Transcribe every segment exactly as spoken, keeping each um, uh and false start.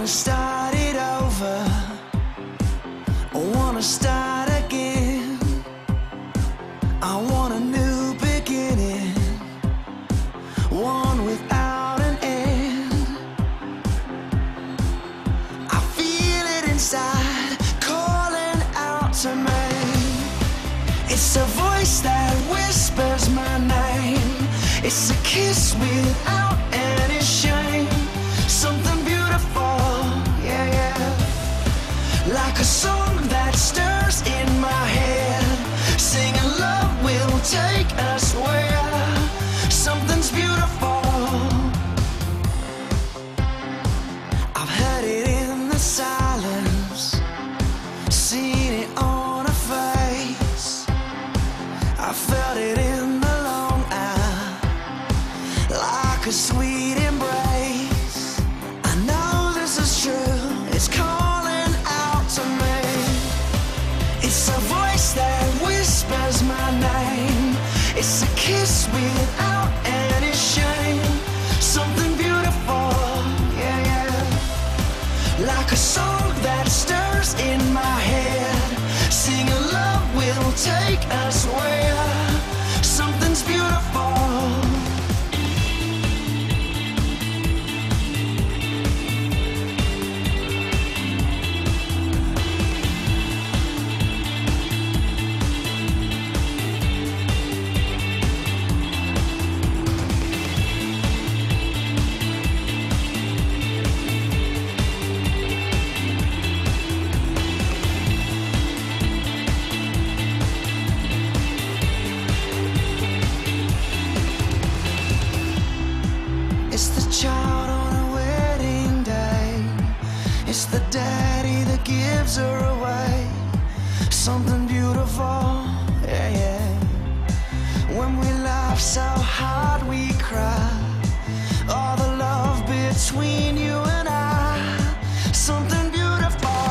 wanna start it over. I wanna start again. I want a new beginning, one without an end. I feel it inside, calling out to me. It's a voice that whispers my name. It's a kiss without any shame. Something beautiful, yeah, yeah. Like a song that stirs in my head, singing love will take us where something's beautiful. I've heard it in the silence, seen it on her face. I felt it in the long hour, like a sweet embrace. I know this is true, it's calling out to me. It's a voice that whispers my name. It's a kiss without any shame. Something beautiful, yeah, yeah. Like a song that stirs in my head, singing love will take us where something's beautiful. It's the child on a wedding day. It's the daddy that gives her away. Something beautiful, yeah, yeah. When we laugh so hard we cry. All the love between you and I. Something beautiful.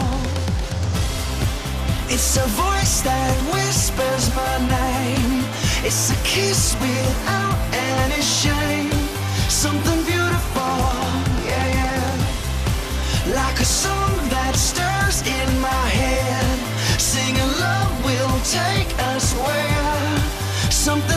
It's a voice that whispers my name. It's a kiss without any shame. Something beautiful, yeah, yeah. Like a song that stirs in my head, singing love will take us where something